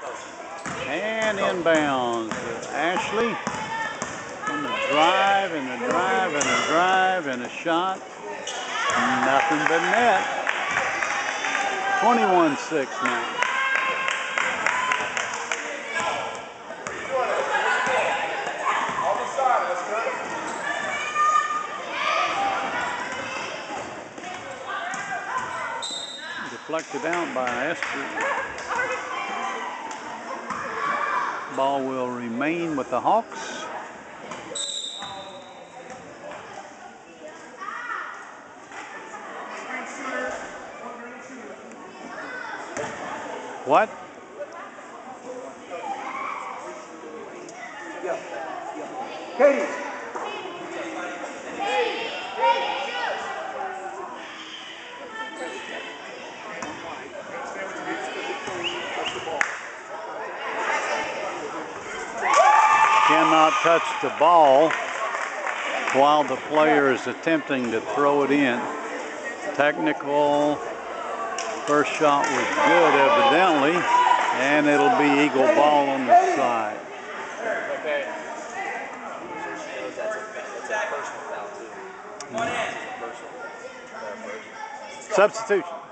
And inbounds. Ashley on the drive and the drive and the drive and a shot. Nothing but net. 21-6 now. Deflected out by Esther. Ball will remain with the Hawks. What? Katie. Cannot touch the ball while the player is attempting to throw it in. Technical. First shot was good, evidently, and it'll be Eagle ball on the side. Okay. That's a personal foul, too. Substitution.